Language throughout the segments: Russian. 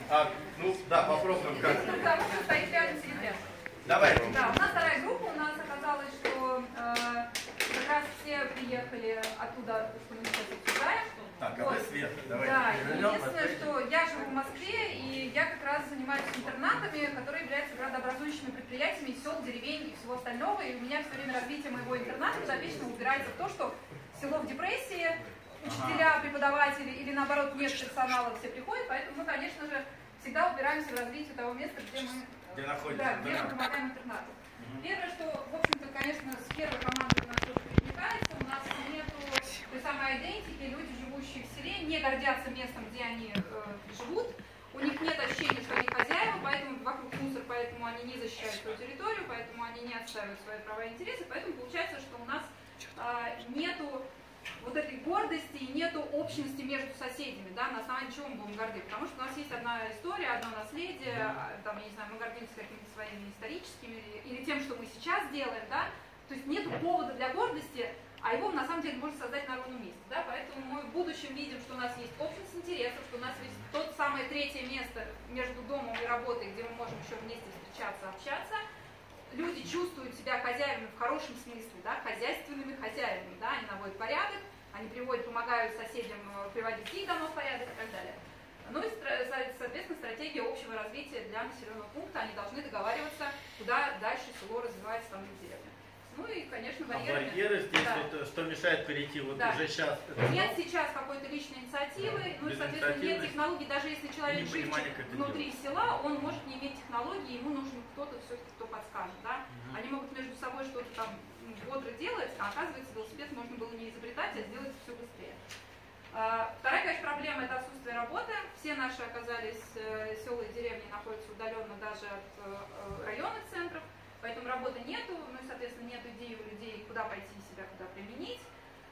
Ну, да, попробуем как. Потому что стоит рядом с ребятами. Давай. Да, у нас вторая группа, у нас оказалось, что как раз все приехали оттуда, что мы сейчас обсуждаем. Так, а вы Свет, давайте. Да, единственное, что я живу в Москве, и я как раз занимаюсь интернатами, которые являются градообразующими предприятиями сел, деревень и всего остального. И у меня все время развитие моего интерната вечно упирается в то, что село в депрессии, учителя, преподаватели или наоборот нет персонала, все приходят, поэтому мы, конечно же, всегда упираемся в развитие того места, где мы помогаем интернату. Первое, что, в общем-то, конечно, с первой командой у нас тоже перекликается, у нас нету той самой идентики, люди, живущие в селе, не гордятся местом, где они живут, у них нет ощущения, что они хозяева, поэтому вокруг мусор, поэтому они не защищают свою территорию, поэтому они не отстаивают свои права и интересы, поэтому получается, что у нас нету вот этой гордости и нету общности между соседями, да, на основании чего мы будем горды, потому что у нас есть одна история, одно наследие, там, я не знаю, мы гордимся какими-то своими историческими или тем, что мы сейчас делаем, да, то есть нету повода для гордости, а его на самом деле можно создать на ровном месте, да, поэтому мы в будущем видим, что у нас есть общность интересов, что у нас есть то самое третье место между домом и работой, где мы можем еще вместе встречаться, общаться. Люди чувствуют себя хозяевами в хорошем смысле, да, хозяйственными хозяевами, да, они наводят порядок, они помогают соседям приводить их домов в порядок и так далее. Ну и, соответственно, стратегия общего развития для населенного пункта, они должны договариваться, куда дальше село развивается, там и деревня. Ну и, конечно, барьеры. А барьеры здесь, да. Вот, что мешает перейти вот уже сейчас? Нет сейчас какой-то личной инициативы, ну и, соответственно, нет технологий, даже если человек живет внутри села, он может не иметь технологий, ему нужен кто-то все-таки, кто подскажет, да? Они могут между собой что-то там бодро делать, а оказывается, велосипед можно было не изобретать, а сделать все быстрее. Вторая, конечно, проблема – это отсутствие работы. Все наши оказались села и деревни находятся удаленно даже от районных центров. Поэтому работы нету, ну и, соответственно, нет идеи у людей, куда пойти себя, куда применить.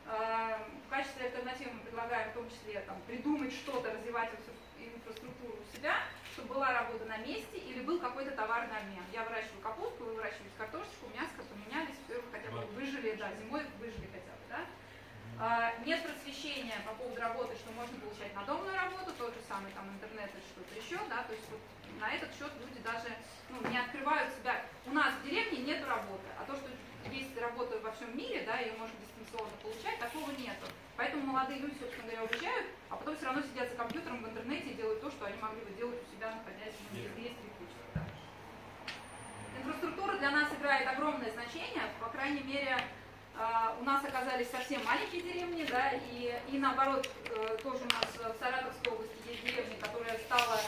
В качестве альтернативы мы предлагаем в том числе там, придумать что-то, развивать инфраструктуру у себя, чтобы была работа на месте или был какой-то товарный обмен. Я выращиваю капусту, вы выращиваете картошечку, мяско, поменялись, все, хотя бы выжили, да, зимой выжили хотя бы, да. Нет просвещения по поводу работы, что можно получать надомную работу, тот же самый там интернет или что-то еще, да, то есть вот на этот счет люди даже не открывают себя. У нас в деревне нет работы, а то, что есть работа во всем мире, да, ее можно дистанционно получать, такого нету. Поэтому молодые люди, собственно говоря, уезжают, а потом все равно сидят за компьютером в интернете и делают то, что они могли бы делать у себя, находясь в есть рекрутер. Да. Инфраструктура для нас играет огромное значение, по крайней мере, у нас оказались совсем маленькие деревни, да, и наоборот, тоже у нас в Саратовской области есть деревня, которая стала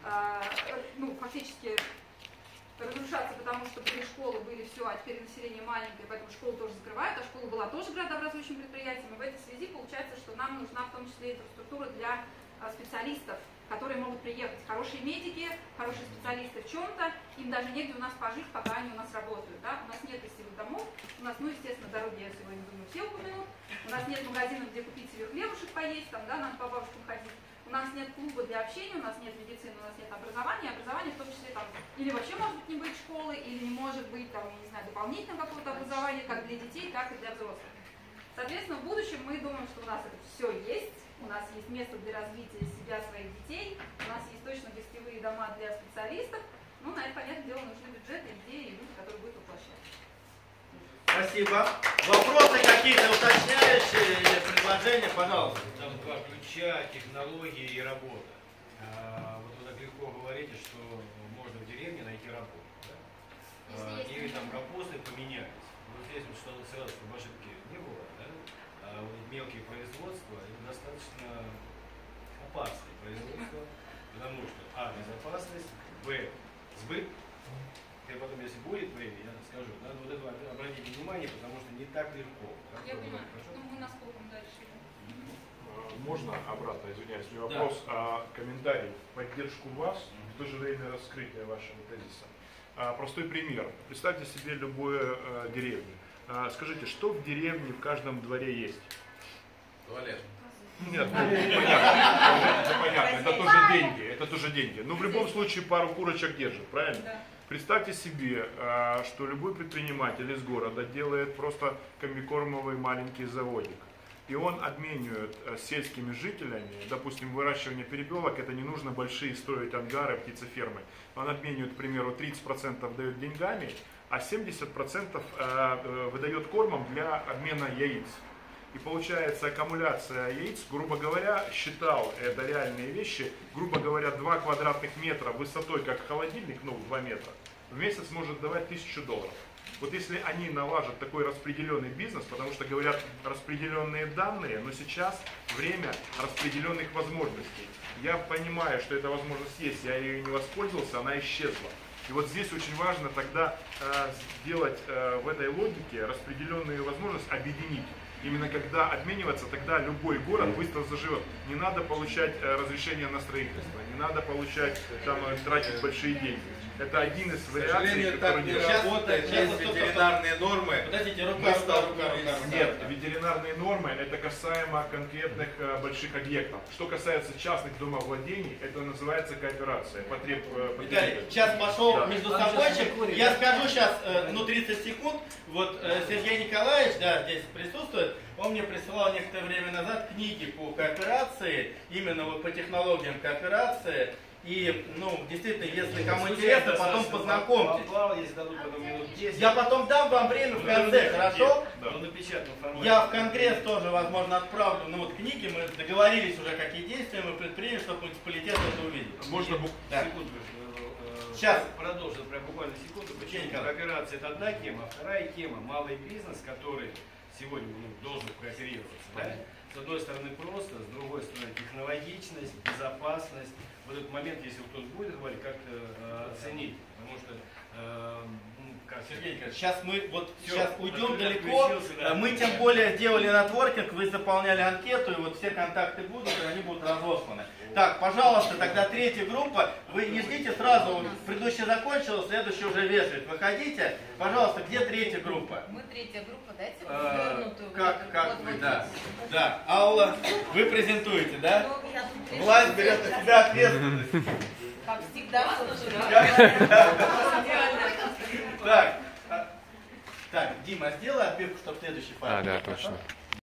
фактически разрушаться, потому что были школы, были все, а теперь население маленькое, поэтому школу тоже закрывают, а школа была тоже градообразующим предприятием. И в этой связи получается, что нам нужна в том числе инфраструктура для специалистов, которые могут приехать. Хорошие медики, хорошие специалисты в чем-то, им даже негде у нас пожить, пока они у нас работают. Да? У нас нет красивых домов, у нас, естественно, дороги, я сегодня думаю, все упомянут, у нас нет магазинов, где купить себе хлебушек поесть, там, да, надо по бабушкам ходить. У нас нет клуба для общения, у нас нет медицины, у нас нет образования. Образование в том числе там или вообще может быть не быть школы, или не может быть там, я не знаю, дополнительного какого-то образования, как для детей, так и для взрослых. Соответственно, в будущем мы думаем, что у нас это все есть, у нас есть место для развития себя, своих детей, у нас есть точно гостевые дома для специалистов. Ну, на это, понятное дело, нужны бюджеты, идеи и люди, которые будут воплощать. Спасибо. Вопросы какие-то уточняющие или предложения, пожалуйста. Там два ключа, технологии и работа. Вот вы так легко говорите, что можно в деревне найти работу. Да? Или там колхозы поменялись. Вот здесь вот что-то сразу, чтобы ошибки не было. Да? А вот мелкие производства это достаточно опасные производства, потому что безопасность, сбыт. И потом, если будет время, я скажу, надо вот это обратить внимание, потому что не так легко. Я понимаю, мы насколько дальше. Можно обратно, извиняюсь, вопрос, комментарий, поддержку вас, в то же время раскрытие вашего тезиса. Простой пример. Представьте себе любую деревню. Скажите, что в деревне в каждом дворе есть? Туалет. Нет, понятно, это тоже деньги. Но в любом случае пару курочек держит, правильно? Да. Представьте себе, что любой предприниматель из города делает просто комбикормовый маленький заводик. и он обменивает с сельскими жителями, допустим, выращивание перепелок, это не нужно большие строить ангары, птицефермы. Он обменивает, к примеру, 30% дает деньгами, а 70% выдает кормом для обмена яиц. И получается аккумуляция яиц, грубо говоря, считал, это реальные вещи, грубо говоря, 2 квадратных метра высотой, как холодильник, ну 2 метра, в месяц может давать $1000. Вот если они налажат такой распределенный бизнес, потому что говорят распределенные данные, но сейчас время распределенных возможностей. Я понимаю, что эта возможность есть, я ее не воспользовался, она исчезла. И вот здесь очень важно тогда сделать в этой логике распределенную возможность объединить. Именно когда обмениваться, тогда любой город быстро заживет. Не надо получать разрешение на строительство, не надо получать, там, тратить большие деньги. Это один из вариаций, который не работает. Есть ветеринарные нормы. Подождите, рука. Нет, ветеринарные нормы это касаемо конкретных больших объектов. Что касается частных домовладений, это называется кооперация. Виталий, сейчас пошел между собойчик. Я скажу сейчас, 30 секунд. Вот Сергей Николаевич, да, здесь присутствует. Он мне присылал некоторое время назад книги по кооперации, именно вот по технологиям кооперации. И, действительно, если кому интересно, потом познакомьтесь. Я потом дам вам время в конце, хорошо? Я в Конгресс тоже, возможно, отправлю, книги. Мы договорились уже, какие действия мы предприняли, чтобы муниципалитет это увидел. Можно секунду. Сейчас. Продолжим, прям буквально секунду. Почему кооперация это одна тема, а вторая тема малый бизнес, который сегодня должен кооперироваться. Да? С одной стороны просто, с другой стороны технологичность, безопасность. Вот этот момент, если кто-то будет говорить, как-то оценить. Потому что Сергей Николаевич, сейчас мы сейчас уйдем далеко. Мы тем более сделали нетворкинг, вы заполняли анкету, и вот все контакты будут, и они будут разосланы. Так, пожалуйста, тогда третья группа. Вы не ждите сразу, предыдущая закончилась, следующая уже вешает. Выходите. Пожалуйста, где третья группа? Мы третья группа, дайте развернутую. Как вы, да. Да, Алла, вы презентуете, да? Власть берет на себя ответственность. Как всегда. Так, Дима, сделай отбивку, чтобы следующий файл. Да, точно.